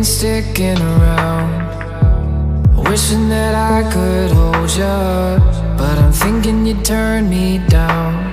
been sticking around, wishing that I could hold you, but I'm thinking you turned me down.